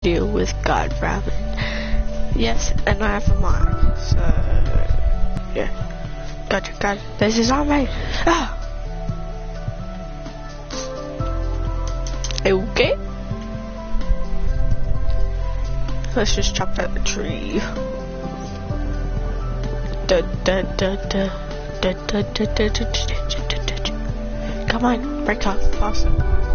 deal with God rabbit. Yes, and I have a mic, so yeah. Gotcha. There's a zombie. Ah. Okay. Let's just chop down the tree. Come on, break up, awesome.